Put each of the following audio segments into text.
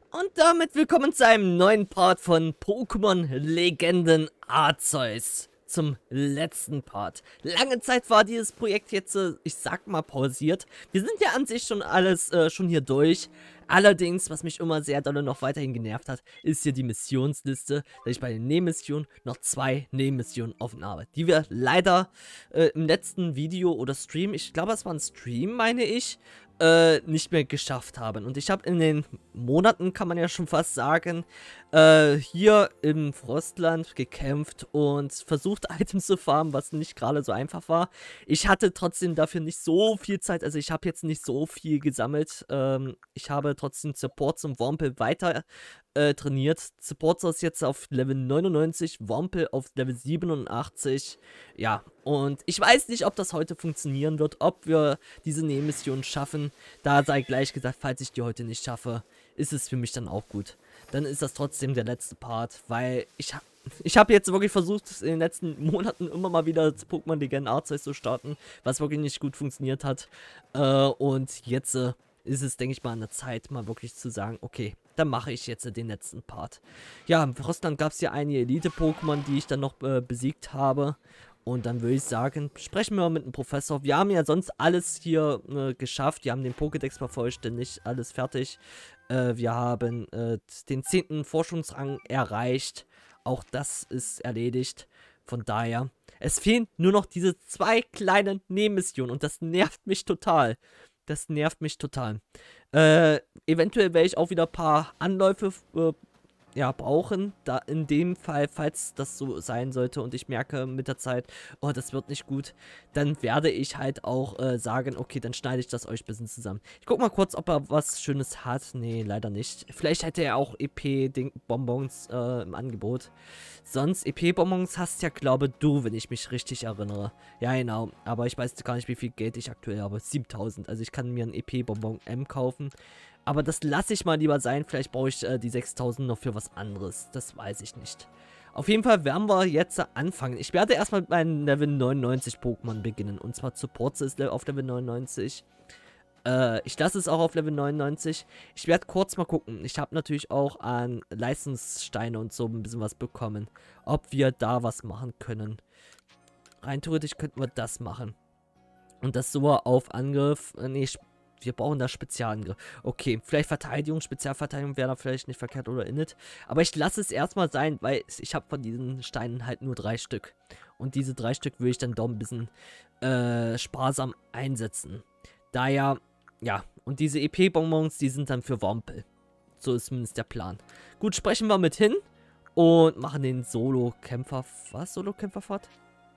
Und damit willkommen zu einem neuen Part von Pokémon Legenden Arceus. Zum letzten Part. Lange Zeit war dieses Projekt jetzt, ich sag mal, pausiert. Wir sind ja an sich schon alles schon hier durch. Allerdings, was mich immer sehr doll noch weiterhin genervt hat, ist hier die Missionsliste, dass ich bei den Nebenmissionen noch 2 Nebenmissionen offen habe, die wir leider im letzten Video oder Stream, ich glaube es war ein Stream, meine ich, nicht mehr geschafft haben. Und ich habe in den Monaten, kann man ja schon fast sagen, hier im Frostland gekämpft und versucht, Items zu farmen, was nicht gerade so einfach war. Ich hatte trotzdem dafür nicht so viel Zeit, also ich habe jetzt nicht so viel gesammelt. Ich habe trotzdem Supports und Wurmpel weiter trainiert. Supports ist jetzt auf Level 99, Wurmpel auf Level 87. Ja, und ich weiß nicht, ob das heute funktionieren wird, ob wir diese Nebenmission schaffen. Da sei gleich gesagt, falls ich die heute nicht schaffe, ist es für mich dann auch gut. Dann ist das trotzdem der letzte Part, weil ich habe jetzt wirklich versucht, in den letzten Monaten immer mal wieder Pokémon Legenden Arceus zu starten, was wirklich nicht gut funktioniert hat. Und jetzt ist es, denke ich mal, an der Zeit, mal wirklich zu sagen, okay, dann mache ich jetzt den letzten Part. Ja, im Frostland gab es ja einige Elite-Pokémon, die ich dann noch besiegt habe. Und dann würde ich sagen, sprechen wir mal mit dem Professor. Wir haben ja sonst alles hier geschafft. Wir haben den Pokédex vervollständigt, alles fertig. Wir haben den 10. Forschungsrang erreicht. Auch das ist erledigt. Von daher, es fehlen nur noch diese 2 kleinen Nebenmissionen. Und das nervt mich total. Das nervt mich total. Eventuell werde ich auch wieder ein paar Anläufe ja, brauchen. Da in dem Fall, falls das so sein sollte und ich merke mit der Zeit, oh, das wird nicht gut, dann werde ich halt auch sagen, okay, dann schneide ich das euch ein bisschen zusammen. Ich guck mal kurz, ob er was Schönes hat. Nee, leider nicht. Vielleicht hätte er auch EP-Bonbons im Angebot. Sonst, EP-Bonbons hast ja, glaube du, wenn ich mich richtig erinnere. Ja, genau. Aber ich weiß gar nicht, wie viel Geld ich aktuell habe. 7000. Also ich kann mir ein EP-Bonbon M kaufen. Aber das lasse ich mal lieber sein. Vielleicht brauche ich die 6000 noch für was anderes. Das weiß ich nicht. Auf jeden Fall werden wir jetzt anfangen. Ich werde erstmal mit meinem Level 99 Pokémon beginnen. Und zwar Supports ist auf Level 99. Ich lasse es auch auf Level 99. Ich werde kurz mal gucken. Ich habe natürlich auch an Leistungssteine und so ein bisschen was bekommen. Ob wir da was machen können. Rein theoretisch könnten wir das machen. Und das so auf Angriff. Nee, wir brauchen da Spezialangriff. Okay, vielleicht Verteidigung, Spezialverteidigung wäre da vielleicht nicht verkehrt oder init. Aber ich lasse es erstmal sein, weil ich habe von diesen Steinen halt nur 3 Stück. Und diese 3 Stück würde ich dann doch ein bisschen sparsam einsetzen. Daher, ja, und diese EP-Bonbons, die sind dann für Wurmpel. So ist zumindest der Plan. Gut, sprechen wir mit hin und machen den Solo-Kämpfer. Was? Solo-Kämpferfahrt?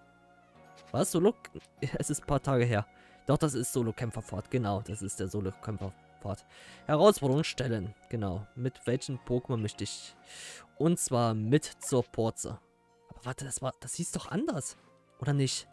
Was? Solo? Es ist ein paar Tage her. Doch, das ist Solo-Kämpferfahrt. Genau, das ist der Solo-Kämpferfahrt. Herausforderung stellen. Genau. Mit welchen Pokémon möchte ich? Und zwar mit zur Porze. Aber warte, das hieß doch anders. Oder nicht?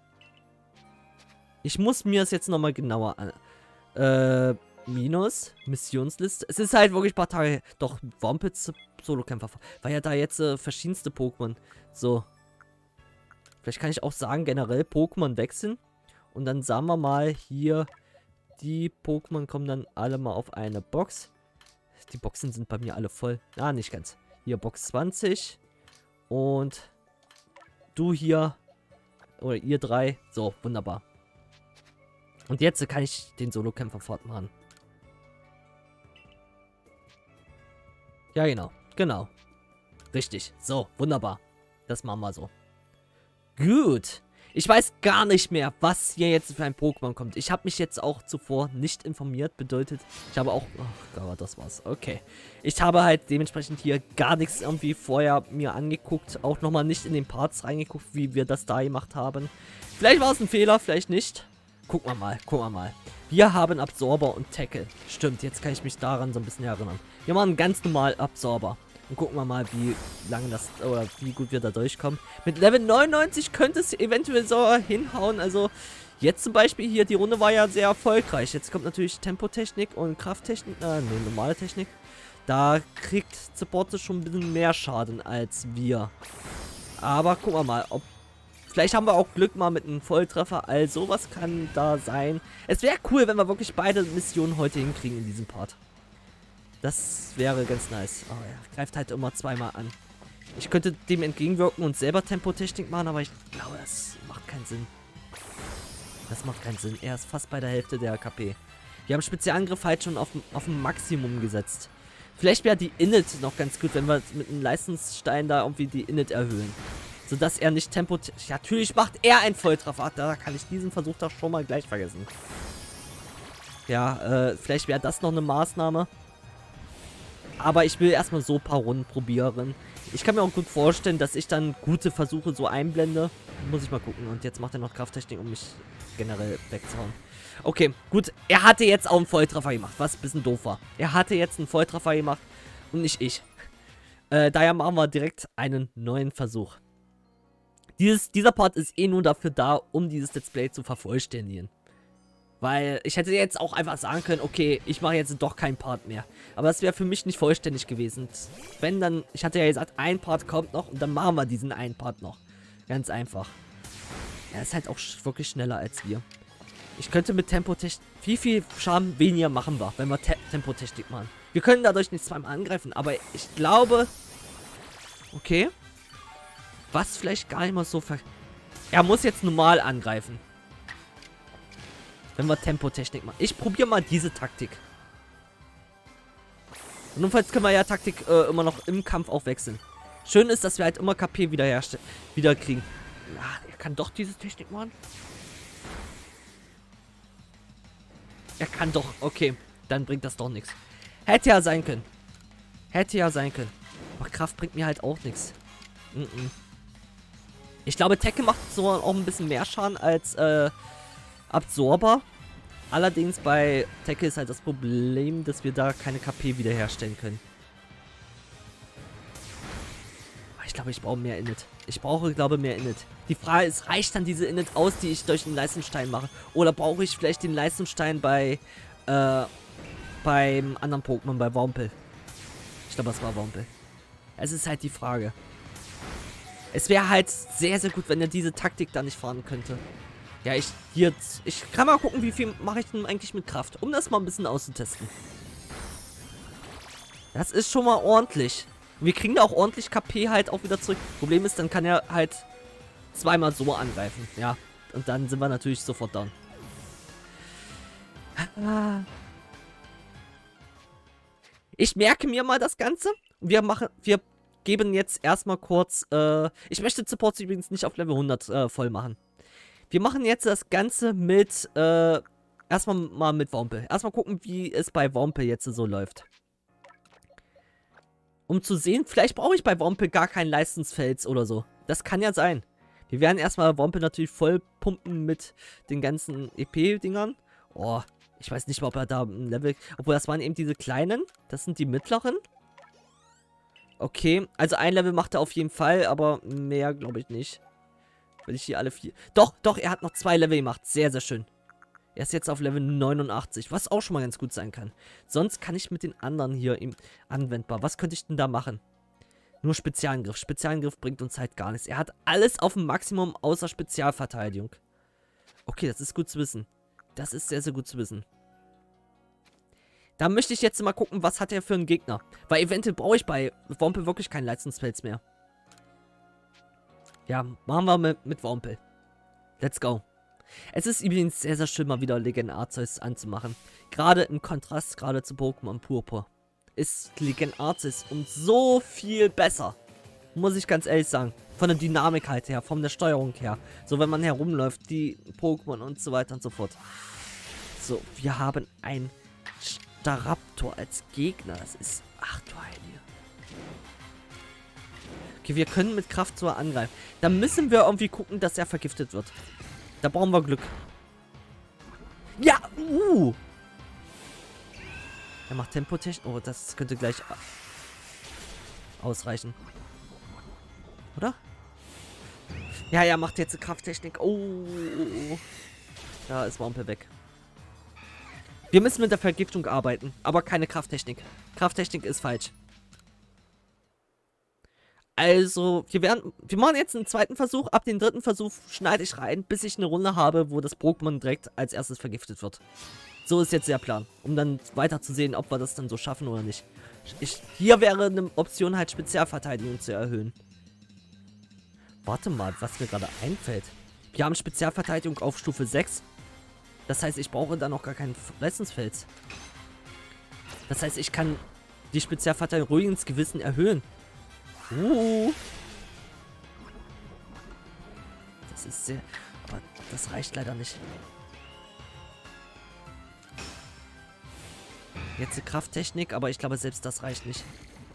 Ich muss mir das jetzt nochmal genauer an. Minus. Missionsliste. Es ist halt wirklich ein paar Tage her. Doch, Wurmpels Solo-Kämpferfahrt. Weil ja da jetzt verschiedenste Pokémon. So. Vielleicht kann ich auch sagen, generell Pokémon wechseln. Und dann sagen wir mal hier, die Pokémon kommen dann alle mal auf eine Box. Die Boxen sind bei mir alle voll. Ah, nicht ganz. Hier Box 20. Und du hier. Oder ihr 3. So, wunderbar. Und jetzt kann ich den Solo-Kämpfer fortmachen. Ja, genau. Genau. Richtig. So, wunderbar. Das machen wir so. Gut. Ich weiß gar nicht mehr, was hier jetzt für ein Pokémon kommt. Ich habe mich jetzt auch zuvor nicht informiert. Bedeutet, ich habe auch... Ach Gott, das war's. Okay. Ich habe halt dementsprechend hier gar nichts irgendwie vorher mir angeguckt. Auch nochmal nicht in den Parts reingeguckt, wie wir das da gemacht haben. Vielleicht war es ein Fehler, vielleicht nicht. Gucken wir mal, gucken wir mal. Wir haben Absorber und Tackle. Stimmt, jetzt kann ich mich daran so ein bisschen erinnern. Wir machen ganz normal Absorber. Und gucken wir mal, wie lange das, oder wie gut wir da durchkommen. Mit Level 99 könnte es eventuell so hinhauen. Also, jetzt zum Beispiel hier, die Runde war ja sehr erfolgreich. Jetzt kommt natürlich Tempotechnik und Krafttechnik, nee, normale Technik. Da kriegt Support schon ein bisschen mehr Schaden als wir. Aber gucken wir mal, ob... Vielleicht haben wir auch Glück mal mit einem Volltreffer. Also, was kann da sein? Es wäre cool, wenn wir wirklich beide Missionen heute hinkriegen in diesem Part. Das wäre ganz nice. Oh, er greift halt immer zweimal an. Ich könnte dem entgegenwirken und selber Tempotechnik machen, aber ich glaube, das macht keinen Sinn. Das macht keinen Sinn. Er ist fast bei der Hälfte der KP. Wir haben Spezialangriff halt schon auf ein Maximum gesetzt. Vielleicht wäre die Init noch ganz gut, wenn wir mit einem Leistungsstein da irgendwie die Init erhöhen. Sodass er nicht Tempotechnik... Natürlich macht er einen Volltreffer. Da kann ich diesen Versuch doch schon mal gleich vergessen. Ja, vielleicht wäre das noch eine Maßnahme. Aber ich will erstmal so ein paar Runden probieren. Ich kann mir auch gut vorstellen, dass ich dann gute Versuche so einblende. Muss ich mal gucken. Und jetzt macht er noch Krafttechnik, um mich generell wegzuhauen. Okay, gut. Er hatte jetzt auch einen Volltreffer gemacht, was ein bisschen doof war. Er hatte jetzt einen Volltreffer gemacht und nicht ich. Daher machen wir direkt einen neuen Versuch. Dieser Part ist eh nur dafür da, um dieses Let's Play zu vervollständigen. Weil ich hätte jetzt auch einfach sagen können, okay, ich mache jetzt doch keinen Part mehr. Aber das wäre für mich nicht vollständig gewesen. Wenn dann, ich hatte ja gesagt, ein Part kommt noch und dann machen wir diesen einen Part noch. Ganz einfach. Er ist halt auch wirklich schneller als wir. Ich könnte mit Tempotechnik, wie viel Schaden weniger machen wir, wenn wir Tempotechnik machen. Wir können dadurch nicht zweimal angreifen, aber ich glaube, okay, was vielleicht gar nicht mal so er muss jetzt normal angreifen. Wenn wir Tempotechnik machen. Ich probiere mal diese Taktik. Und notfalls können wir ja Taktik immer noch im Kampf auch wechseln. Schön ist, dass wir halt immer KP wieder kriegen. Ja, er kann doch diese Technik machen. Er kann doch. Okay, dann bringt das doch nichts. Hätte ja sein können. Hätte ja sein können. Aber Kraft bringt mir halt auch nichts. Ich glaube, Tecke macht so auch ein bisschen mehr Schaden als Absorber. Allerdings bei Tecke ist halt das Problem, dass wir da keine KP wiederherstellen können. Ich glaube, ich brauche mehr Init. Ich brauche, glaube ich, mehr Init. Die Frage ist, reicht dann diese Init aus, die ich durch den Leistungsstein mache? Oder brauche ich vielleicht den Leistungsstein beim anderen Pokémon, bei Wurmple? Ich glaube, das war Wurmple. Es ist halt die Frage. Es wäre halt sehr, sehr gut, wenn er diese Taktik da nicht fahren könnte. Ja, ich kann mal gucken, wie viel mache ich denn eigentlich mit Kraft, um das mal ein bisschen auszutesten. Das ist schon mal ordentlich. Und wir kriegen da auch ordentlich KP halt auch wieder zurück. Problem ist, dann kann er halt zweimal so angreifen. Ja, und dann sind wir natürlich sofort down. Ich merke mir mal das Ganze. Wir geben jetzt erstmal kurz, ich möchte Supports übrigens nicht auf Level 100 voll machen. Wir machen jetzt das Ganze mit, erstmal mal mit Wurmple. Erstmal gucken, wie es bei Wurmple jetzt so läuft. Um zu sehen, vielleicht brauche ich bei Wurmple gar kein Leistungsfels oder so. Das kann ja sein. Wir werden erstmal Wurmple natürlich voll pumpen mit den ganzen EP-Dingern. Oh, ich weiß nicht mal, ob er da ein Level... Obwohl, das waren eben diese kleinen. Das sind die mittleren. Okay, also ein Level macht er auf jeden Fall, aber mehr glaube ich nicht. Weil ich hier alle 4... Doch, er hat noch 2 Level gemacht. Sehr, sehr schön. Er ist jetzt auf Level 89, was auch schon mal ganz gut sein kann. Sonst kann ich mit den anderen hier anwendbar. Was könnte ich denn da machen? Nur Spezialangriff. Spezialangriff bringt uns halt gar nichts. Er hat alles auf dem Maximum außer Spezialverteidigung. Okay, das ist gut zu wissen. Das ist sehr, sehr gut zu wissen. Da möchte ich jetzt mal gucken, was hat er für einen Gegner. Weil eventuell brauche ich bei Wurmple wirklich keinen Leistungsfels mehr. Ja, machen wir mit Wurmple. Let's go. Es ist übrigens sehr, sehr schön, mal wieder Legend Arceus anzumachen. Gerade im Kontrast, gerade zu Pokémon Purpur, ist Legend Arceus um so viel besser. Muss ich ganz ehrlich sagen. Von der Dynamik halt her, von der Steuerung her. So, wenn man herumläuft, die Pokémon und so weiter und so fort. So, wir haben ein Staraptor als Gegner. Das ist... Ach du Heilige. Okay, wir können mit Kraft so angreifen. Da müssen wir irgendwie gucken, dass er vergiftet wird. Da brauchen wir Glück. Ja, Er macht Tempotechnik. Oh, das könnte gleich ausreichen. Oder? Ja, er macht jetzt eine Krafttechnik. Oh. Da ist Wurmple weg. Wir müssen mit der Vergiftung arbeiten, aber keine Krafttechnik. Krafttechnik ist falsch. Also, wir machen jetzt einen zweiten Versuch. Ab dem dritten Versuch schneide ich rein, bis ich eine Runde habe, wo das Pokémon direkt als erstes vergiftet wird. So ist jetzt der Plan. Um dann weiter zu sehen, ob wir das dann so schaffen oder nicht. Hier wäre eine Option, halt Spezialverteidigung zu erhöhen. Warte mal, was mir gerade einfällt. Wir haben Spezialverteidigung auf Stufe 6. Das heißt, ich brauche dann noch gar keinen Leistungsfels. Das heißt, ich kann die Spezialverteidigung ruhig ins Gewissen erhöhen. Das ist sehr... Aber das reicht leider nicht. Jetzt eine Krafttechnik, aber ich glaube, selbst das reicht nicht.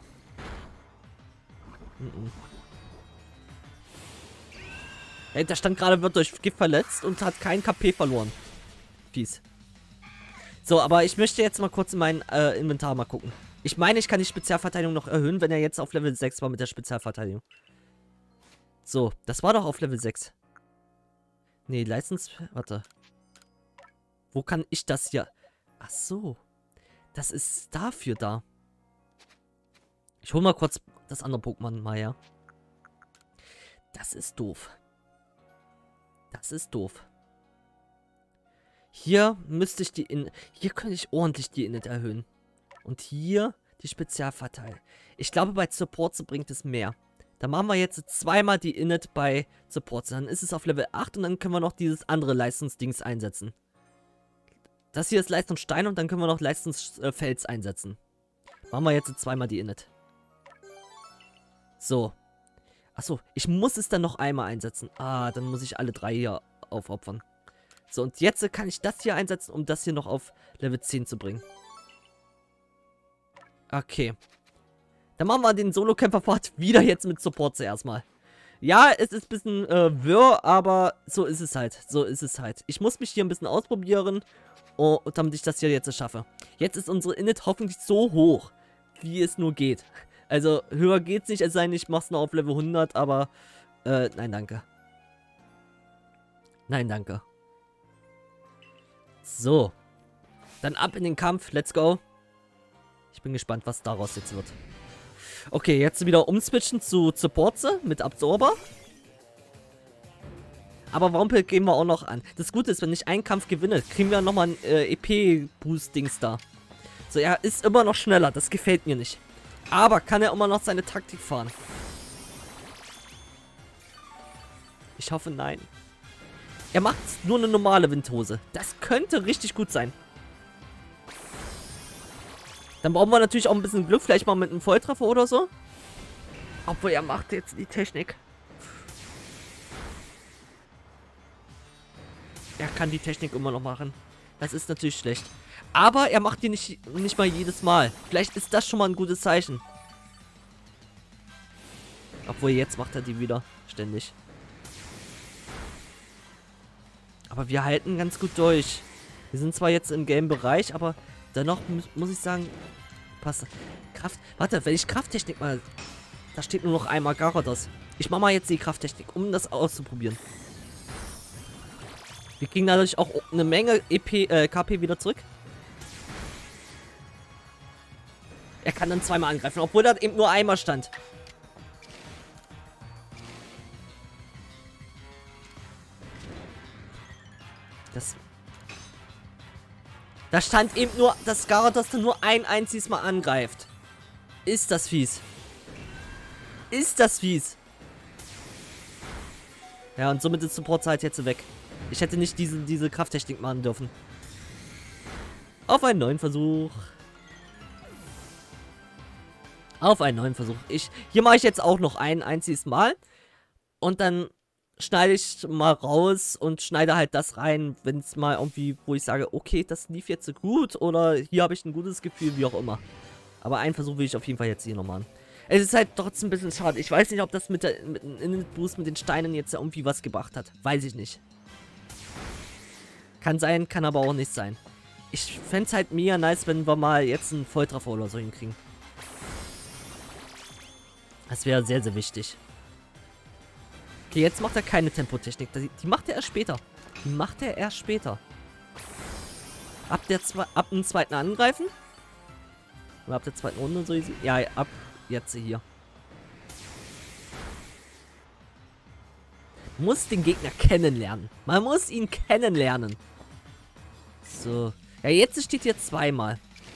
Hey, der stand gerade, wird durch Gift verletzt und hat kein KP verloren. Fies. So, aber ich möchte jetzt mal kurz in mein Inventar mal gucken. Ich meine, ich kann die Spezialverteidigung noch erhöhen, wenn er jetzt auf Level 6 war mit der Spezialverteidigung. So, das war doch auf Level 6. Nee, Warte. Wo kann ich das hier... Ach so. Das ist dafür da. Ich hole mal kurz das andere Pokémon mal her. Das ist doof. Das ist doof. Hier müsste ich Hier könnte ich ordentlich die Init erhöhen. Und hier die Spezialverteilung. Ich glaube, bei Supports bringt es mehr. Dann machen wir jetzt zweimal die Init bei Supports. Dann ist es auf Level 8 und dann können wir noch dieses andere Leistungsdings einsetzen. Das hier ist Leistungsstein und dann können wir noch Leistungsfels einsetzen. Machen wir jetzt zweimal die Init. So. Achso, ich muss es dann noch einmal einsetzen. Ah, dann muss ich alle drei hier aufopfern. So, und jetzt kann ich das hier einsetzen, um das hier noch auf Level 10 zu bringen. Okay. Dann machen wir den Solo-Kämpfer-Part wieder jetzt mit Support zuerst mal. Ja, es ist ein bisschen wirr, aber so ist es halt. So ist es halt. Ich muss mich hier ein bisschen ausprobieren, damit ich das hier jetzt schaffe. Jetzt ist unsere Init hoffentlich so hoch, wie es nur geht. Also, höher geht's nicht, es sei denn, ich mach's nur auf Level 100, aber, nein, danke. Nein, danke. So. Dann ab in den Kampf, let's go. Ich bin gespannt, was daraus jetzt wird. Okay, jetzt wieder umswitchen zu Supportse mit Absorber. Aber Wampel gehen wir auch noch an. Das Gute ist, wenn ich einen Kampf gewinne, kriegen wir nochmal ein EP-Boost-Dings da. So, er ist immer noch schneller, das gefällt mir nicht. Aber kann er immer noch seine Taktik fahren? Ich hoffe, nein. Er macht nur eine normale Windhose. Das könnte richtig gut sein. Dann brauchen wir natürlich auch ein bisschen Glück. Vielleicht mal mit einem Volltreffer oder so. Obwohl, er macht jetzt die Technik. Er kann die Technik immer noch machen. Das ist natürlich schlecht. Aber er macht die nicht mal jedes Mal. Vielleicht ist das schon mal ein gutes Zeichen. Obwohl, jetzt macht er die wieder. Ständig. Aber wir halten ganz gut durch. Wir sind zwar jetzt im Game-Bereich, aber dennoch muss ich sagen, passt. Warte, wenn ich Krafttechnik mal... Da steht nur noch einmal Gyarados. Ich mache mal jetzt die Krafttechnik, um das auszuprobieren. Wir kriegen dadurch auch eine Menge KP wieder zurück. Er kann dann zweimal angreifen, obwohl da eben nur einmal stand. Da stand eben nur, dass Gyarados dann nur ein einziges Mal angreift. Ist das fies. Ist das fies. Ja, und somit ist Support-Zeit jetzt weg. Ich hätte nicht diese Krafttechnik machen dürfen. Auf einen neuen Versuch. Auf einen neuen Versuch. Hier mache ich jetzt auch noch ein einziges Mal. Und dann schneide ich mal raus und schneide halt das rein, wenn es mal irgendwie, wo ich sage, okay, das lief jetzt so gut oder hier habe ich ein gutes Gefühl, wie auch immer. Aber einen Versuch will ich auf jeden Fall jetzt hier noch machen. Es ist halt trotzdem ein bisschen schade. Ich weiß nicht, ob das mit dem Init-Boost mit den Steinen jetzt irgendwie was gebracht hat. Weiß ich nicht. Kann sein, kann aber auch nicht sein. Ich fände es halt mega nice, wenn wir mal jetzt einen Volltreffer oder so hinkriegen. Das wäre sehr, sehr wichtig. Okay, jetzt macht er keine Tempotechnik. Die macht er erst später. Die macht er erst später. Ab dem zweiten Angreifen? Oder ab der zweiten Runde so easy? Ja, ab jetzt hier. Man muss den Gegner kennenlernen. Man muss ihn kennenlernen. So. Ja, jetzt steht hier zweimal.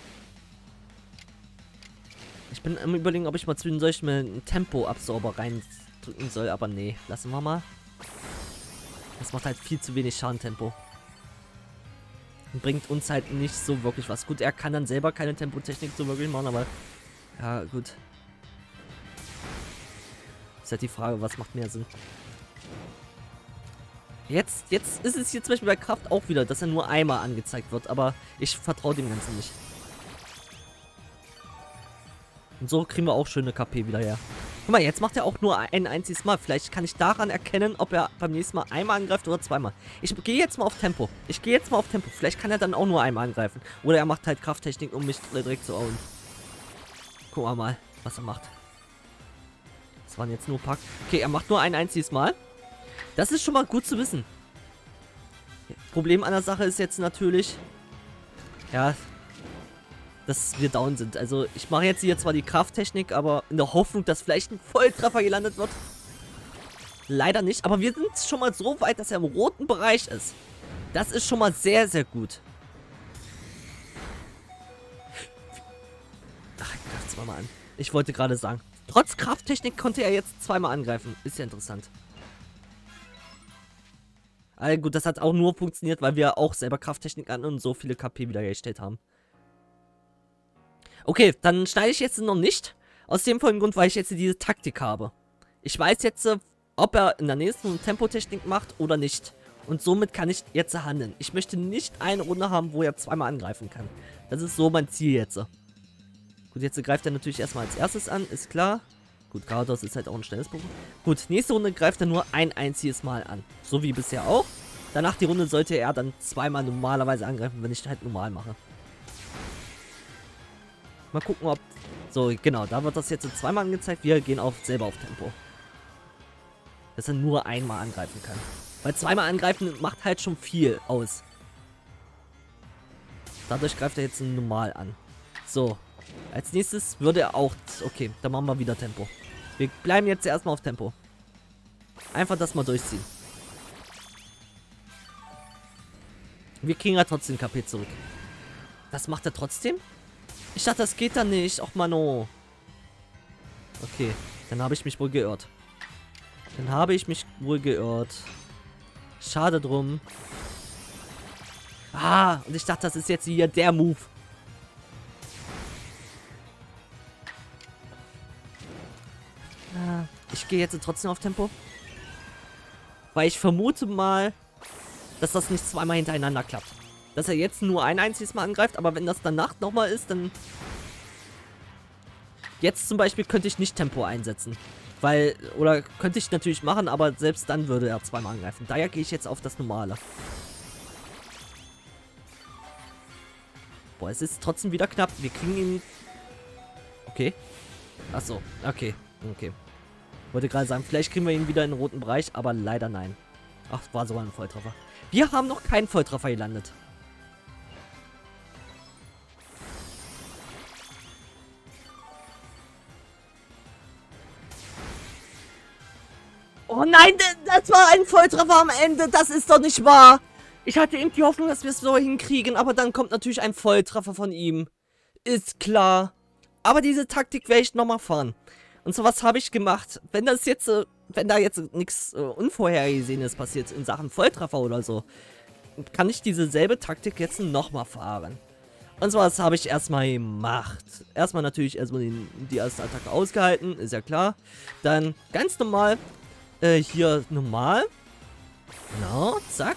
Ich bin am Überlegen, ob ich mal zwischendurch mal einen Tempo-Absorber reindrücken soll, aber nee, lassen wir mal. Das macht halt viel zu wenig Schadentempo. Und bringt uns halt nicht so wirklich was. Gut, er kann dann selber keine Tempotechnik so wirklich machen, aber ja, gut. Ist halt die Frage, was macht mehr Sinn. Jetzt ist es hier zum Beispiel bei Kraft auch wieder, dass er nur einmal angezeigt wird, aber ich vertraue dem Ganzen nicht. Und so kriegen wir auch schöne KP wieder her. Guck mal, jetzt macht er auch nur ein einziges Mal. Vielleicht kann ich daran erkennen, ob er beim nächsten Mal einmal angreift oder zweimal. Ich gehe jetzt mal auf Tempo. Vielleicht kann er dann auch nur einmal angreifen. Oder er macht halt Krafttechnik, um mich direkt zu hauen. Gucken wir mal, was er macht. Das waren jetzt nur Pack. Okay, er macht nur ein einziges Mal. Das ist schon mal gut zu wissen. Problem an der Sache ist jetzt natürlich, ja, dass wir down sind. Also ich mache jetzt hier zwar die Krafttechnik, aber in der Hoffnung, dass vielleicht ein Volltreffer gelandet wird. Leider nicht, aber wir sind schon mal so weit, dass er im roten Bereich ist. Das ist schon mal sehr, sehr gut. Ach, er greift zweimal an. Ich wollte gerade sagen, trotz Krafttechnik konnte er jetzt zweimal angreifen. Ist ja interessant. Also gut, das hat auch nur funktioniert, weil wir auch selber Krafttechnik an und so viele KP wiederhergestellt haben. Okay, dann schneide ich jetzt noch nicht. Aus dem folgenden Grund, weil ich jetzt diese Taktik habe. Ich weiß jetzt, ob er in der nächsten Tempotechnik macht oder nicht. Und somit kann ich jetzt handeln. Ich möchte nicht eine Runde haben, wo er zweimal angreifen kann. Das ist so mein Ziel jetzt. Gut, jetzt greift er natürlich erstmal als erstes an, ist klar. Gut, Garados ist halt auch ein schnelles Pokémon. Gut, nächste Runde greift er nur ein einziges Mal an. So wie bisher auch. Danach die Runde sollte er dann zweimal normalerweise angreifen, wenn ich halt normal mache. Mal gucken, ob... So, genau, da wird das jetzt zweimal angezeigt. Wir gehen selber auf Tempo. Dass er nur einmal angreifen kann. Weil zweimal angreifen macht halt schon viel aus. Dadurch greift er jetzt normal an. So. Als nächstes würde er auch... Okay, dann machen wir wieder Tempo. Wir bleiben jetzt erstmal auf Tempo. Einfach das mal durchziehen. Wir kriegen ja trotzdem KP zurück. Das macht er trotzdem? Ich dachte, das geht dann nicht. Och, Mano. Okay, dann habe ich mich wohl geirrt. Schade drum. Ah, und ich dachte, das ist jetzt hier der Move. Ich gehe jetzt trotzdem auf Tempo. Weil ich vermute mal, dass das nicht zweimal hintereinander klappt. Dass er jetzt nur ein einziges Mal angreift, aber wenn das danach nochmal ist, dann... Jetzt zum Beispiel könnte ich nicht Tempo einsetzen. Weil, oder könnte ich natürlich machen, aber selbst dann würde er zweimal angreifen. Daher gehe ich jetzt auf das Normale. Boah, es ist trotzdem wieder knapp. Wir kriegen ihn... Okay. Achso, okay. Okay. Wollte gerade sagen, vielleicht kriegen wir ihn wieder in den roten Bereich, aber leider nein. Ach, war sogar ein Volltreffer. Wir haben noch keinen Volltreffer gelandet. Oh nein, das war ein Volltreffer am Ende. Das ist doch nicht wahr. Ich hatte eben die Hoffnung, dass wir es so hinkriegen, aber dann kommt natürlich ein Volltreffer von ihm. Ist klar. Aber diese Taktik werde ich nochmal fahren. Und so was habe ich gemacht. Wenn da jetzt nichts Unvorhergesehenes passiert in Sachen Volltreffer oder so, kann ich diese selbe Taktik jetzt nochmal fahren. Und so was habe ich erstmal gemacht. Erstmal natürlich die erste Attacke ausgehalten, ist ja klar. Dann ganz normal, hier normal. Genau, zack.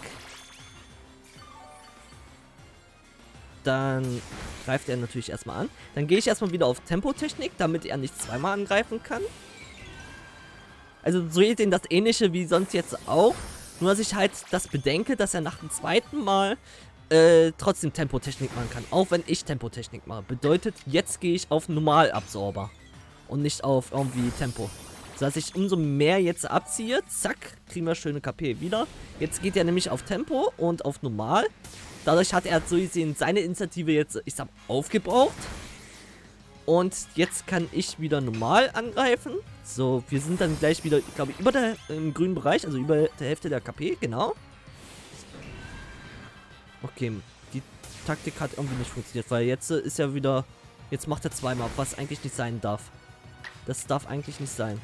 Dann greift er natürlich erstmal an. Dann gehe ich erstmal wieder auf Tempotechnik, damit er nicht zweimal angreifen kann. Also so seht ihr das Ähnliche wie sonst jetzt auch. Nur dass ich halt das bedenke, dass er nach dem zweiten Mal trotzdem Tempotechnik machen kann. Auch wenn ich Tempotechnik mache. Bedeutet, jetzt gehe ich auf Normalabsorber. Und nicht auf irgendwie Tempo. So dass ich umso mehr jetzt abziehe. Zack, kriegen wir schöne KP wieder. Jetzt geht er nämlich auf Tempo und auf Normal. Dadurch hat er so gesehen seine Initiative jetzt, ich sag, aufgebraucht. Und jetzt kann ich wieder normal angreifen. So, wir sind dann gleich wieder, ich glaube, im grünen Bereich, also über der Hälfte der KP, genau. Okay, die Taktik hat irgendwie nicht funktioniert, weil jetzt ist ja wieder... Jetzt macht er zweimal, was eigentlich nicht sein darf. Das darf eigentlich nicht sein.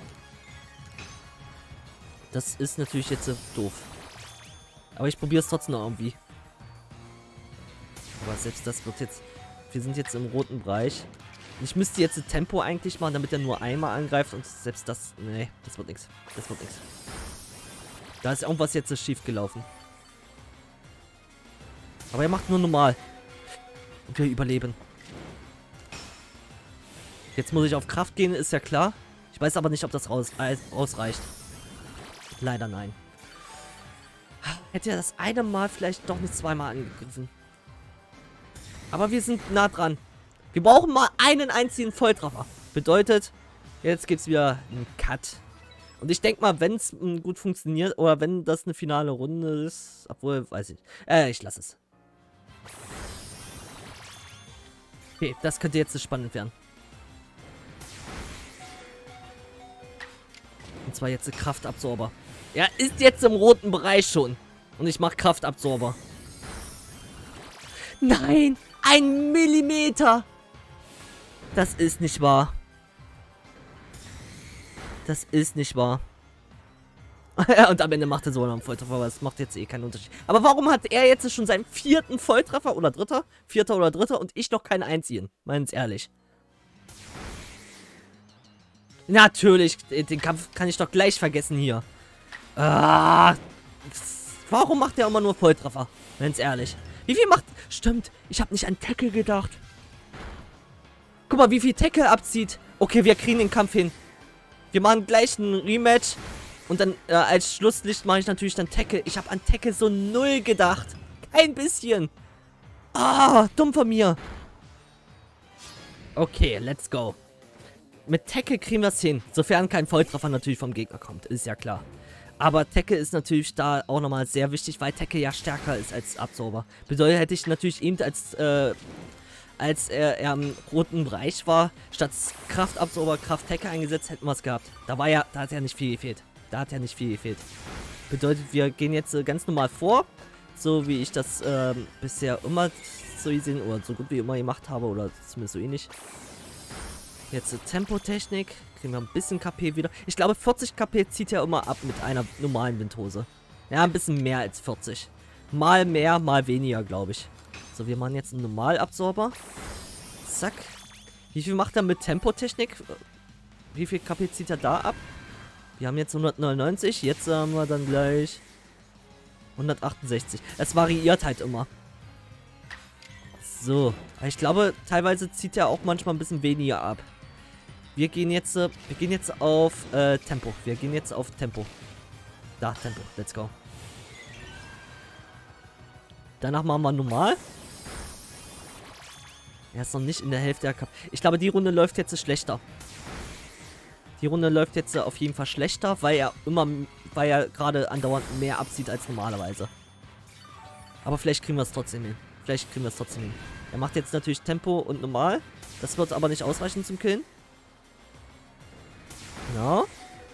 Das ist natürlich jetzt doof. Aber ich probiere es trotzdem noch irgendwie. Aber selbst das wird jetzt... Wir sind jetzt im roten Bereich. Ich müsste jetzt Tempo eigentlich machen, damit er nur einmal angreift. Und selbst das... Nee, das wird nichts. Das wird nichts. Da ist irgendwas jetzt schief gelaufen. Aber er macht nur normal. Und wir überleben. Jetzt muss ich auf Kraft gehen, ist ja klar. Ich weiß aber nicht, ob das ausreicht. Leider nein. Hätte er das eine Mal vielleicht doch nicht zweimal angegriffen. Aber wir sind nah dran. Wir brauchen mal einen einzigen Volltreffer. Bedeutet, jetzt gibt es wieder einen Cut. Und ich denke mal, wenn es gut funktioniert, oder wenn das eine finale Runde ist, obwohl, weiß ich. Ich lasse es. Okay, das könnte jetzt spannend werden. Und zwar jetzt Kraftabsorber. Er ist jetzt im roten Bereich schon. Und ich mache Kraftabsorber. Nein! 1 Millimeter! Das ist nicht wahr. Das ist nicht wahr. Und am Ende macht er so einen Volltreffer, aber das macht jetzt eh keinen Unterschied. Aber warum hat er jetzt schon seinen 4. Volltreffer oder 3.? 4. oder 3. und ich noch keinen einzigen? Meinen's ehrlich. Natürlich, den Kampf kann ich doch gleich vergessen hier. Ah, warum macht der immer nur Volltreffer? Wenn's ehrlich. Wie viel macht... Stimmt, ich habe nicht an Tackle gedacht. Guck mal, wie viel Tackle abzieht. Okay, wir kriegen den Kampf hin. Wir machen gleich ein Rematch. Und dann als Schlusslicht mache ich natürlich dann Tackle. Ich habe an Tackle so 0 gedacht. Kein bisschen. Ah, dumm von mir. Okay, let's go. Mit Tackle kriegen wir es hin. Sofern kein Volltreffer natürlich vom Gegner kommt. Ist ja klar. Aber Tackle ist natürlich da auch nochmal sehr wichtig, weil Tackle ja stärker ist als Absorber. Bedeutet, hätte ich natürlich eben als er im roten Bereich war, statt Kraftabsorber, Kraft-Tackle eingesetzt, hätten wir es gehabt. Da hat ja nicht viel gefehlt. Bedeutet, wir gehen jetzt ganz normal vor. So wie ich das bisher immer so gesehen oder so gut wie immer gemacht habe. Oder zumindest so ähnlich. Jetzt Tempotechnik. Kriegen wir ein bisschen KP wieder. Ich glaube, 40 KP zieht ja immer ab mit einer normalen Windhose. Ja, ein bisschen mehr als 40. Mal mehr, mal weniger, glaube ich. So, wir machen jetzt einen Normalabsorber. Zack. Wie viel macht er mit Tempotechnik? Wie viel KP zieht er da ab? Wir haben jetzt 199. Jetzt haben wir dann gleich 168. Es variiert halt immer. So. Ich glaube, teilweise zieht er auch manchmal ein bisschen weniger ab. Wir gehen jetzt auf Tempo. Wir gehen jetzt auf Tempo. Da, Tempo. Let's go. Danach machen wir normal. Er ist noch nicht in der Hälfte der Cup. Ich glaube, die Runde läuft jetzt schlechter. Die Runde läuft jetzt auf jeden Fall schlechter, weil er gerade andauernd mehr abzieht als normalerweise. Aber vielleicht kriegen wir es trotzdem hin. Er macht jetzt natürlich Tempo und normal. Das wird aber nicht ausreichen zum Killen. Genau.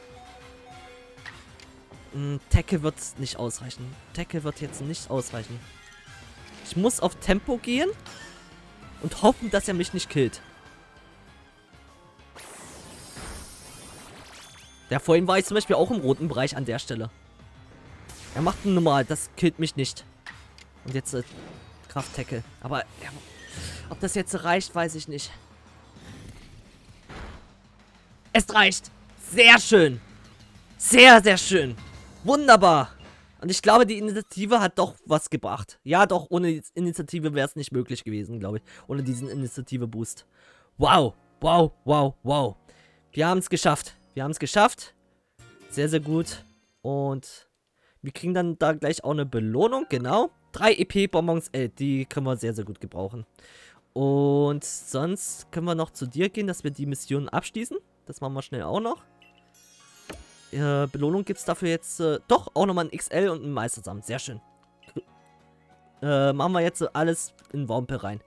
Tackle wird nicht ausreichen. Tackle wird jetzt nicht ausreichen. Ich muss auf Tempo gehen und hoffen, dass er mich nicht killt. Ja, vorhin war ich zum Beispiel auch im roten Bereich an der Stelle. Er macht ein normal, das killt mich nicht. Und jetzt Kraft-Tackle. Aber ja, ob das jetzt reicht, weiß ich nicht. Es reicht. Sehr schön. Sehr, sehr schön. Wunderbar. Und ich glaube, die Initiative hat doch was gebracht. Ja, doch, ohne die Initiative wäre es nicht möglich gewesen, glaube ich. Ohne diesen Initiative-Boost. Wow. Wow, wow, wow. Wir haben es geschafft. Sehr, sehr gut. Und wir kriegen dann da gleich auch eine Belohnung, genau. 3 EP-Bonbons, die können wir sehr, sehr gut gebrauchen. Und sonst können wir noch zu dir gehen, dass wir die Mission abschließen. Das machen wir schnell auch noch. Belohnung gibt es dafür jetzt doch auch nochmal ein XL und ein Meistersamen. Sehr schön. Machen wir jetzt alles in Wompe rein.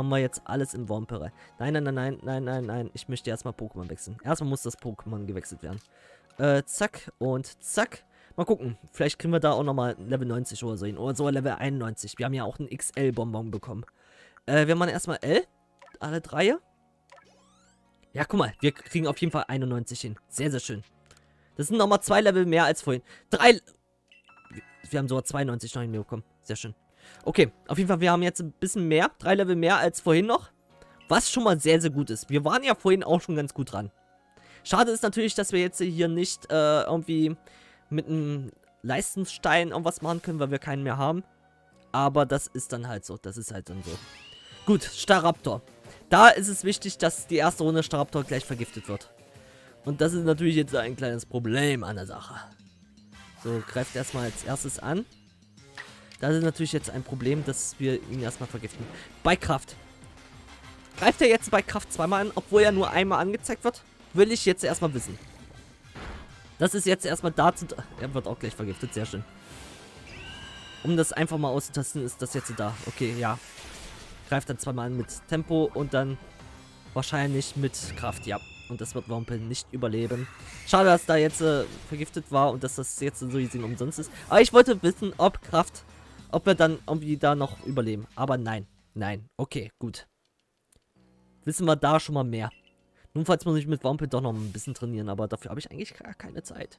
Nein. Ich möchte erstmal Pokémon wechseln. Erstmal muss das Pokémon gewechselt werden. Zack und zack. Mal gucken. Vielleicht kriegen wir da auch nochmal Level 90 oder so hin. Oder sogar Level 91. Wir haben ja auch einen XL-Bonbon bekommen. Wir machen erstmal L. Alle drei. Ja, guck mal. Wir kriegen auf jeden Fall 91 hin. Sehr, sehr schön. Das sind nochmal 2 Level mehr als vorhin. 3... Wir haben sogar 92 noch hinbekommen. Sehr schön. Okay, auf jeden Fall, wir haben jetzt ein bisschen mehr. 3 Level mehr als vorhin noch. Was schon mal sehr, sehr gut ist. Wir waren ja vorhin auch schon ganz gut dran. Schade ist natürlich, dass wir jetzt hier nicht irgendwie mit einem Leistungsstein irgendwas machen können, weil wir keinen mehr haben. Aber das ist dann halt so. Das ist halt dann so. Gut, Staraptor. Da ist es wichtig, dass die erste Runde Staraptor gleich vergiftet wird. Und das ist natürlich jetzt ein kleines Problem an der Sache. So, greift erstmal als erstes an. Das ist natürlich jetzt ein Problem, dass wir ihn erstmal vergiften. Bei Kraft. Greift er jetzt bei Kraft zweimal an, obwohl er nur einmal angezeigt wird? Will ich jetzt erstmal wissen. Das ist jetzt erstmal dazu... Er wird auch gleich vergiftet, sehr schön. Um das einfach mal auszutesten, ist das jetzt da. Okay, ja. Greift dann zweimal an mit Tempo und dann wahrscheinlich mit Kraft, ja. Und das wird Wompel nicht überleben. Schade, dass da jetzt vergiftet war und dass das jetzt so gesehen umsonst ist. Aber ich wollte wissen, ob Kraft, ob wir dann irgendwie da noch überleben. Aber nein, nein. Okay, gut. Wissen wir da schon mal mehr. Nunfalls muss ich mit Wompel doch noch ein bisschen trainieren, aber dafür habe ich eigentlich gar keine Zeit.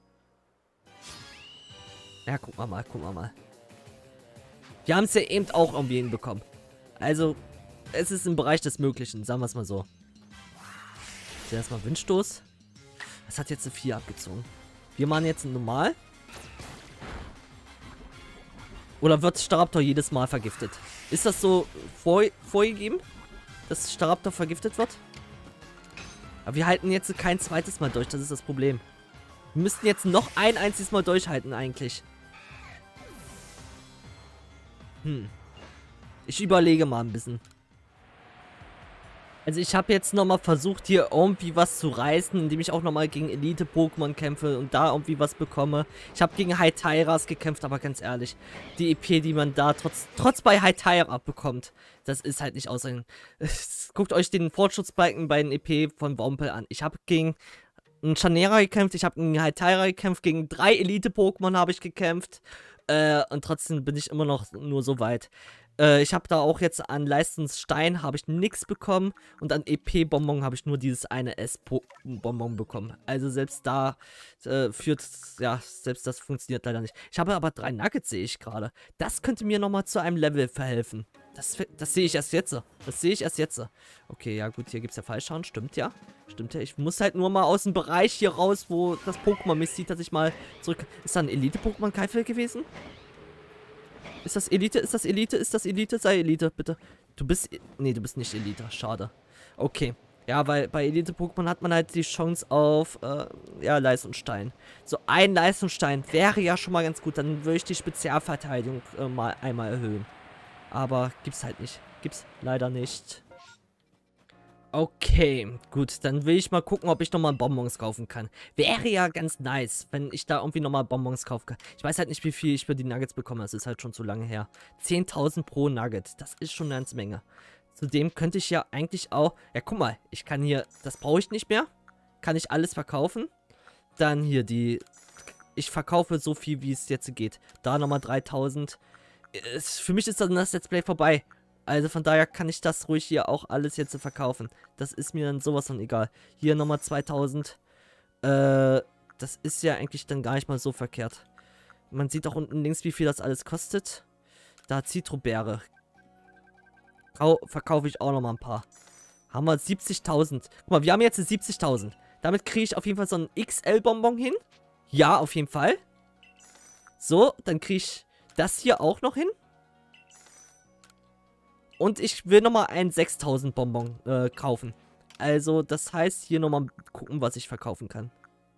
Ja, gucken wir mal, gucken wir mal. Wir haben es ja eben auch irgendwie hinbekommen. Also, es ist im Bereich des Möglichen, sagen wir es mal so. Erstmal Windstoß. Das hat jetzt eine 4 abgezogen. Wir machen jetzt ein Normal. Oder wird Staraptor jedes Mal vergiftet? Ist das so vorgegeben, dass Staraptor vergiftet wird? Aber wir halten jetzt kein zweites Mal durch, das ist das Problem. Wir müssten jetzt noch ein einziges Mal durchhalten eigentlich. Ich überlege mal ein bisschen. Also ich habe jetzt nochmal versucht, hier irgendwie was zu reißen, indem ich auch nochmal gegen Elite-Pokémon kämpfe und da irgendwie was bekomme. Ich habe gegen Hytairas gekämpft, aber ganz ehrlich, die EP, die man da trotz bei Hytaira bekommt, das ist halt nicht ausreichend. Guckt euch den Fortschrittsbalken bei den EP von Wompel an. Ich habe gegen einen Chanera gekämpft, ich habe gegen Hytaira gekämpft, gegen 3 Elite-Pokémon habe ich gekämpft. Und trotzdem bin ich immer noch nur so weit. Ich habe da auch jetzt an Leistungsstein habe ich nichts bekommen und an EP-Bonbon habe ich nur dieses eine S-Bonbon bekommen. Also selbst da selbst das funktioniert leider nicht. Ich habe aber 3 Nuggets, sehe ich gerade. Das könnte mir nochmal zu einem Level verhelfen. Das sehe ich erst jetzt. Das sehe ich erst jetzt. Okay, ja gut, hier gibt es ja Fallschaden, stimmt ja. Stimmt ja, ich muss halt nur mal aus dem Bereich hier raus, wo das Pokémon mich sieht, dass ich mal zurück... Ist da ein Elite-Pokémon Keifel gewesen? Ist das Elite? Ist das Elite? Ist das Elite? Sei Elite, bitte. Du bist... Nee, du bist nicht Elite. Schade. Okay. Ja, weil bei Elite-Pokémon hat man halt die Chance auf, Leistungsstein. So ein Leistungsstein wäre ja schon mal ganz gut. Dann würde ich die Spezialverteidigung mal einmal erhöhen. Aber gibt's halt nicht. Gibt's leider nicht. Okay, gut. Dann will ich mal gucken, ob ich nochmal Bonbons kaufen kann. Wäre ja ganz nice, wenn ich da irgendwie nochmal Bonbons kaufen kann. Ich weiß halt nicht, wie viel ich für die Nuggets bekomme. Das ist halt schon zu lange her. 10.000 pro Nugget. Das ist schon eine ganze Menge. Zudem könnte ich ja eigentlich auch... Ja, guck mal. Ich kann hier... Das brauche ich nicht mehr. Kann ich alles verkaufen. Dann hier die... Ich verkaufe so viel, wie es jetzt geht. Da nochmal 3.000. Für mich ist dann das Let's Play vorbei. Also von daher kann ich das ruhig hier auch alles jetzt verkaufen. Das ist mir dann sowas von egal. Hier nochmal 2000. Das ist ja eigentlich dann gar nicht mal so verkehrt. Man sieht auch unten links, wie viel das alles kostet. Da Zitrobeere. Verkaufe ich auch nochmal ein paar. Haben wir 70.000. Guck mal, wir haben jetzt 70.000. Damit kriege ich auf jeden Fall so einen XL-Bonbon hin. Ja, auf jeden Fall. So, dann kriege ich das hier auch noch hin. Und ich will nochmal einen 6000 Bonbon kaufen. Also, das heißt, hier nochmal gucken, was ich verkaufen kann.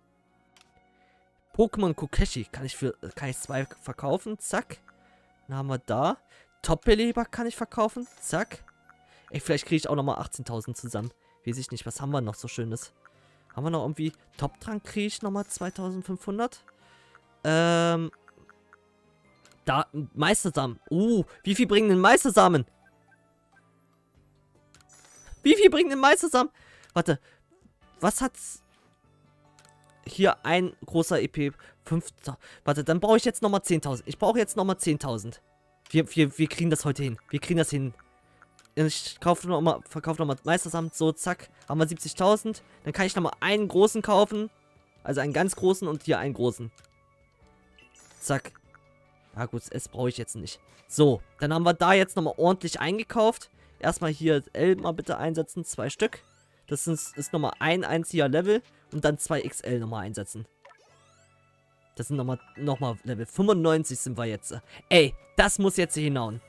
Pokémon Kokeshi kann ich 2 verkaufen. Zack. Dann haben wir da. Top-Beleber kann ich verkaufen. Zack. Ey, vielleicht kriege ich auch nochmal 18.000 zusammen. Weiß ich nicht. Was haben wir noch so Schönes? Haben wir noch irgendwie... Top-Trank kriege ich nochmal 2500. Da, Meistersamen. Wie viel bringen denn Meistersamen? Wie viel bringen denn Meistersamen? Warte. Was hat's... Hier ein großer EP. 5.000. Warte, dann brauche ich jetzt nochmal 10.000. Ich brauche jetzt nochmal 10.000. Wir kriegen das heute hin. Wir kriegen das hin. Ich verkaufe nochmal Meistersamt. So, zack. Haben wir 70.000. Dann kann ich nochmal einen großen kaufen. Also einen ganz großen und hier einen großen. Zack. Ja gut, das brauche ich jetzt nicht. So, dann haben wir da jetzt nochmal ordentlich eingekauft. Erstmal hier L mal bitte einsetzen. 2 Stück. Das ist nochmal ein einziger Level. Und dann 2 XL nochmal einsetzen. Das sind nochmal Level 95 sind wir jetzt. Ey, das muss jetzt hinhauen.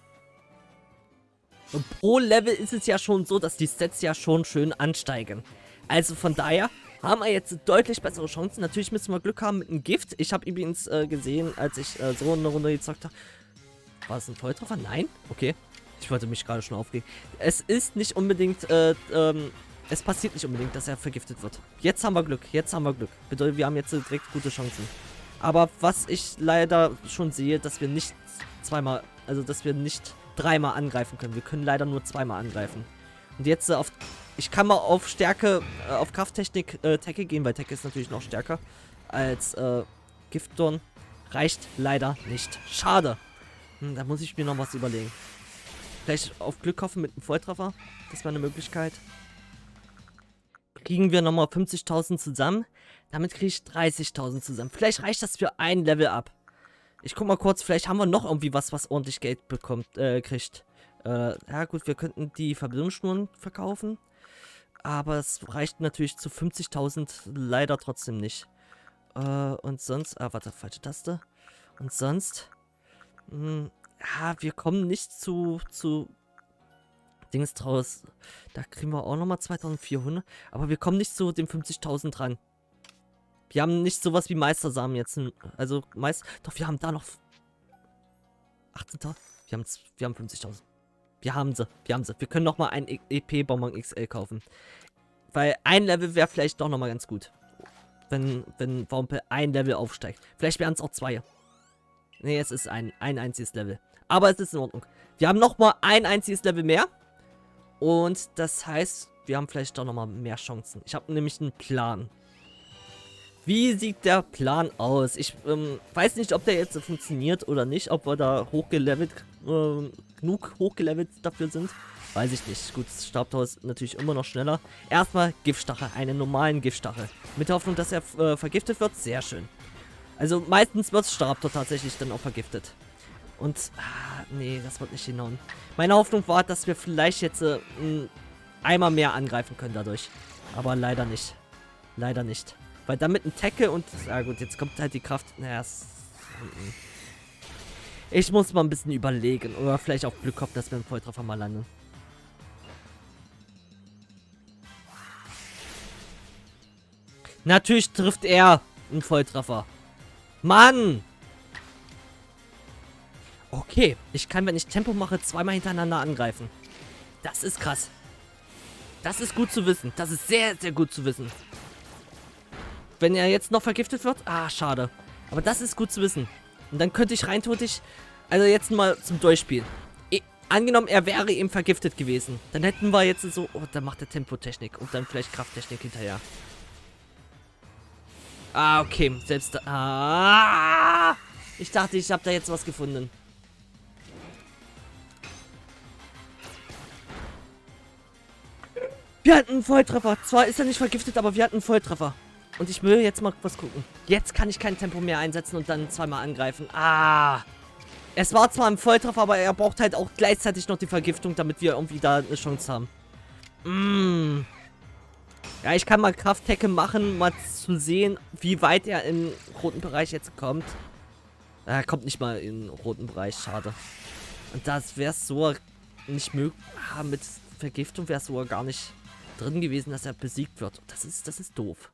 Und pro Level ist es ja schon so, dass die Stats ja schon schön ansteigen. Also von daher haben wir jetzt deutlich bessere Chancen. Natürlich müssen wir Glück haben mit einem Gift. Ich habe übrigens gesehen, als ich so eine Runde gezockt habe. War es ein Volltreffer? Nein? Okay. Ich wollte mich gerade schon aufregen. Es ist nicht unbedingt, es passiert nicht unbedingt, dass er vergiftet wird. Jetzt haben wir Glück. Jetzt haben wir Glück. Bedeutet, wir haben jetzt direkt gute Chancen. Aber was ich leider schon sehe, dass wir nicht zweimal, also dass wir nicht dreimal angreifen können. Wir können leider nur zweimal angreifen. Und jetzt ich kann mal auf Stärke, auf Krafttechnik Tecke gehen, weil Tecke ist natürlich noch stärker als Giftdorn. Reicht leider nicht. Schade. Da muss ich mir noch was überlegen. Vielleicht auf Glück hoffen mit einem Volltreffer. Das wäre eine Möglichkeit. Kriegen wir nochmal 50.000 zusammen. Damit kriege ich 30.000 zusammen. Vielleicht reicht das für ein Level ab. Ich guck mal kurz, vielleicht haben wir noch irgendwie was ordentlich Geld bekommt, kriegt. Ja gut, wir könnten die Verbindungsschnuren verkaufen. Aber es reicht natürlich zu 50.000 leider trotzdem nicht. Und sonst, warte, falsche Taste. Und sonst, ja, wir kommen nicht zu Dings draus. Da kriegen wir auch nochmal 2.400. Aber wir kommen nicht zu den 50.000 ran. Wir haben nicht sowas wie Meistersamen jetzt. Also, doch, wir haben da noch 18.000. Wir haben 50.000. Wir haben sie. Wir können nochmal ein EP-Bonbon XL kaufen. Weil ein Level wäre vielleicht doch nochmal ganz gut. Wenn Wampel ein Level aufsteigt. Vielleicht wären es auch 2. Nee, es ist ein einziges Level. Aber es ist in Ordnung. Wir haben nochmal ein einziges Level mehr. Und das heißt, wir haben vielleicht doch nochmal mehr Chancen. Ich habe nämlich einen Plan. Wie sieht der Plan aus? Ich weiß nicht, ob der jetzt funktioniert oder nicht. Ob wir da genug hochgelevelt dafür sind. Weiß ich nicht. Gut, das Stabtor ist natürlich immer noch schneller. Erstmal Giftstachel. Einen normalen Giftstachel. Mit der Hoffnung, dass er vergiftet wird. Sehr schön. Also meistens wird Stabtor tatsächlich dann auch vergiftet. Und, nee, das wird nicht hinhauen. Meine Hoffnung war, dass wir vielleicht jetzt einmal mehr angreifen können dadurch. Aber leider nicht. Leider nicht. Weil damit ein Tackle und... Ja gut, jetzt kommt halt die Kraft... Naja, ich muss mal ein bisschen überlegen. Oder vielleicht auch Glück hoffen, dass wir einen Volltreffer mal landen. Natürlich trifft er einen Volltreffer. Mann! Okay, ich kann, wenn ich Tempo mache, zweimal hintereinander angreifen. Das ist krass. Das ist gut zu wissen. Das ist sehr, sehr gut zu wissen. Wenn er jetzt noch vergiftet wird, schade. Aber das ist gut zu wissen. Und dann könnte ich rein totig, also jetzt mal zum Durchspielen. Angenommen, er wäre eben vergiftet gewesen. Dann hätten wir jetzt so, dann macht er Tempotechnik und dann vielleicht Krafttechnik hinterher. Okay, selbst da, ich dachte, ich habe da jetzt was gefunden. Wir hatten einen Volltreffer. Zwar ist er nicht vergiftet, aber wir hatten einen Volltreffer. Und ich will jetzt mal was gucken. Jetzt kann ich kein Tempo mehr einsetzen und dann zweimal angreifen. Es war zwar ein Volltreffer, aber er braucht halt auch gleichzeitig noch die Vergiftung, damit wir irgendwie da eine Chance haben. Ja, ich kann mal Krafttecke machen, mal zu sehen, wie weit er im roten Bereich jetzt kommt. Er kommt nicht mal in den roten Bereich, schade. Und das wäre es so nicht möglich. Mit Vergiftung wäre es sogar gar nicht drin gewesen, dass er besiegt wird. Das ist doof.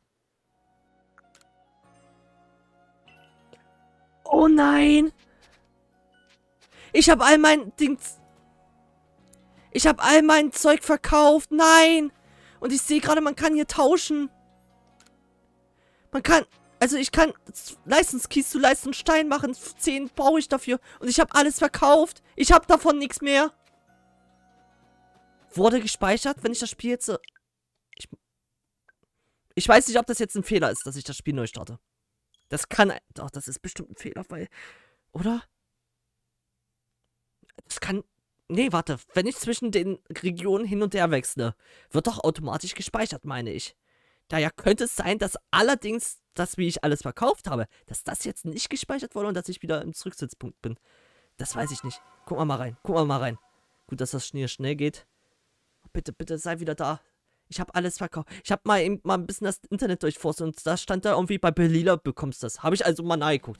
Oh nein! Ich habe all mein Dings... Ich habe all mein Zeug verkauft. Nein! Und ich sehe gerade, man kann hier tauschen. Man kann... Also ich kann Leistungskies zu Leistungsstein machen. 10 brauche ich dafür. Und ich habe alles verkauft. Ich habe davon nichts mehr. Wurde gespeichert, wenn ich das Spiel jetzt... Ich weiß nicht, ob das jetzt ein Fehler ist, dass ich das Spiel neu starte. Das kann... Doch, das ist bestimmt ein Fehler, weil... Oder? Das kann... Nee, warte. Wenn ich zwischen den Regionen hin und her wechsle, wird doch automatisch gespeichert, meine ich. Daher könnte es sein, dass allerdings das, wie ich alles verkauft habe, dass das jetzt nicht gespeichert wurde und dass ich wieder im Rücksitzpunkt bin. Das weiß ich nicht. Guck mal rein. Guck mal rein. Gut, dass das schnell geht. Bitte, bitte, sei wieder da. Ich habe alles verkauft. Ich habe mal eben mal ein bisschen das Internet durchforstet und da stand da irgendwie bei Belila bekommst das. Habe ich also mal nachgeguckt.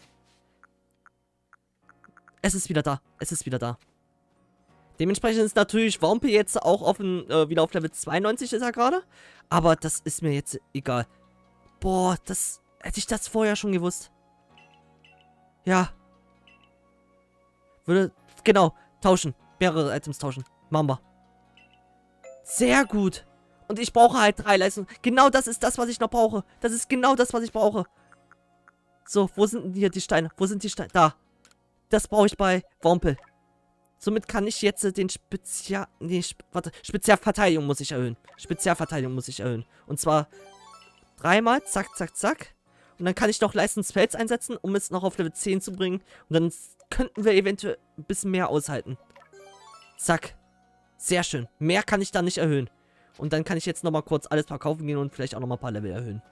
Es ist wieder da. Es ist wieder da. Dementsprechend ist natürlich Wampe jetzt auch auf wieder auf Level 92 ist er gerade. Aber das ist mir jetzt egal. Boah, das... Hätte ich das vorher schon gewusst. Ja. Würde... Genau. Tauschen. Mehrere Items tauschen. Machen wir. Sehr gut. Und ich brauche halt 3 Leistungen. Genau das ist das, was ich noch brauche. Das ist genau das, was ich brauche. So, wo sind denn hier die Steine? Wo sind die Steine? Da. Das brauche ich bei Wampe. Somit kann ich jetzt den Spezialverteidigung muss ich erhöhen. Spezialverteidigung muss ich erhöhen. Und zwar 3-mal, zack, zack, zack. Und dann kann ich noch Leistungsfels einsetzen, um es noch auf Level 10 zu bringen. Und dann könnten wir eventuell ein bisschen mehr aushalten. Zack. Sehr schön. Mehr kann ich da nicht erhöhen. Und dann kann ich jetzt nochmal kurz alles verkaufen gehen und vielleicht auch nochmal ein paar Level erhöhen.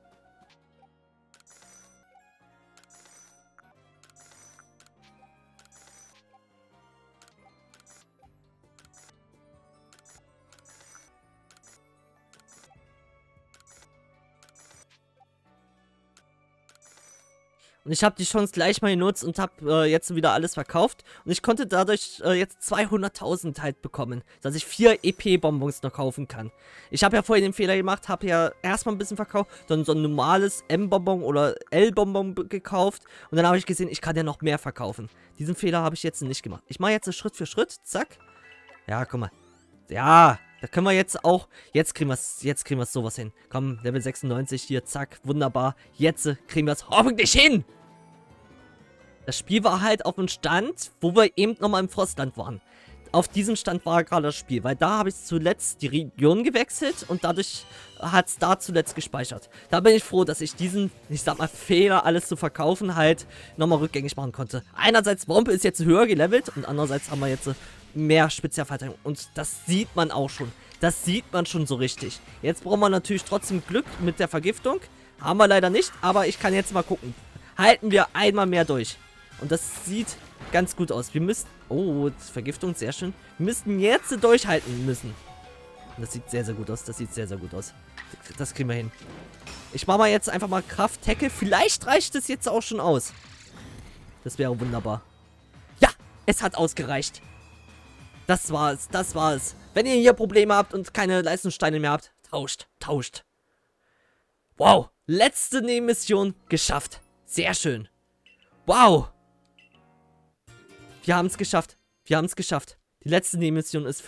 Und ich habe die Chance gleich mal genutzt und habe jetzt wieder alles verkauft. Und ich konnte dadurch jetzt 200.000 halt bekommen, dass ich 4 EP-Bonbons noch kaufen kann. Ich habe ja vorhin den Fehler gemacht, habe ja erstmal ein bisschen verkauft, dann so ein normales M-Bonbon oder L-Bonbon gekauft. Und dann habe ich gesehen, ich kann ja noch mehr verkaufen. Diesen Fehler habe ich jetzt nicht gemacht. Ich mache jetzt Schritt für Schritt, zack. Ja, guck mal. Ja, da können wir jetzt auch... Jetzt kriegen wir es sowas hin. Komm, Level 96 hier, zack, wunderbar. Jetzt kriegen wir es hoffentlich hin. Das Spiel war halt auf einem Stand, wo wir eben nochmal im Frostland waren. Auf diesem Stand war gerade das Spiel, weil da habe ich zuletzt die Region gewechselt und dadurch hat es da zuletzt gespeichert. Da bin ich froh, dass ich diesen, ich sag mal, Fehler, alles zu verkaufen, halt nochmal rückgängig machen konnte. Einerseits, Wampe ist jetzt höher gelevelt und andererseits haben wir jetzt mehr Spezialverteidigung. Und das sieht man auch schon. Das sieht man schon so richtig. Jetzt brauchen wir natürlich trotzdem Glück mit der Vergiftung. Haben wir leider nicht, aber ich kann jetzt mal gucken. Halten wir einmal mehr durch. Und das sieht ganz gut aus. Wir müssen... Oh, Vergiftung, sehr schön. Wir müssten jetzt durchhalten müssen. Und das sieht sehr, sehr gut aus. Das sieht sehr, sehr gut aus. Das kriegen wir hin. Ich mache mal jetzt einfach mal Kraft-Tackle. Vielleicht reicht es jetzt auch schon aus. Das wäre wunderbar. Ja, es hat ausgereicht. Das war es. Das war es. Wenn ihr hier Probleme habt und keine Leistungssteine mehr habt, tauscht. Tauscht. Wow. Letzte Nebenmission geschafft. Sehr schön. Wow. Wir haben es geschafft. Wir haben es geschafft. Die letzte Nebenmission ist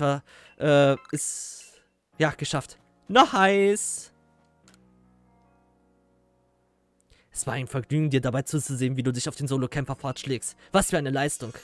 ja, geschafft. Nice. Es war ein Vergnügen, dir dabei zuzusehen, wie du dich auf den Solo-Kämpfer-Pfad schlägst. Was für eine Leistung.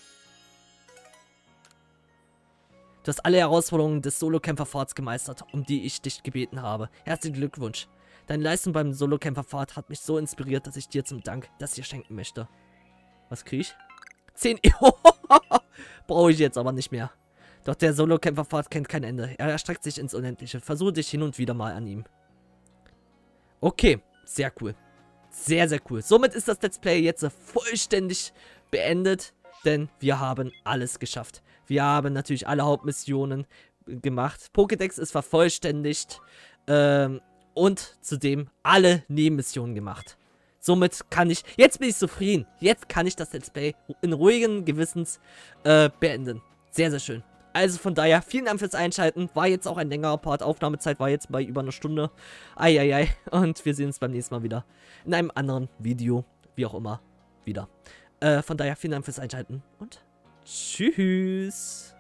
Du hast alle Herausforderungen des Solo-Kämpfer-Pfads gemeistert, um die ich dich gebeten habe. Herzlichen Glückwunsch. Deine Leistung beim Solo-Kämpfer-Pfad hat mich so inspiriert, dass ich dir zum Dank das hier schenken möchte. Was krieg ich? 10 Euro. Brauche ich jetzt aber nicht mehr. Doch der Solo-Kämpfer-Pfad kennt kein Ende. Er erstreckt sich ins Unendliche. Versuche dich hin und wieder mal an ihm. Okay, sehr cool. Sehr, sehr cool. Somit ist das Let's Play jetzt vollständig beendet, denn wir haben alles geschafft. Wir haben natürlich alle Hauptmissionen gemacht. Pokédex ist vervollständigt und zudem alle Nebenmissionen gemacht. Somit kann ich, jetzt bin ich zufrieden, jetzt kann ich das Let's Play in ruhigen Gewissens beenden. Sehr, sehr schön. Also von daher, vielen Dank fürs Einschalten. War jetzt auch ein längerer Part. Aufnahmezeit war jetzt bei über einer Stunde. Eieiei. Und wir sehen uns beim nächsten Mal wieder. In einem anderen Video. Wie auch immer. Wieder. Von daher, vielen Dank fürs Einschalten. Und tschüss.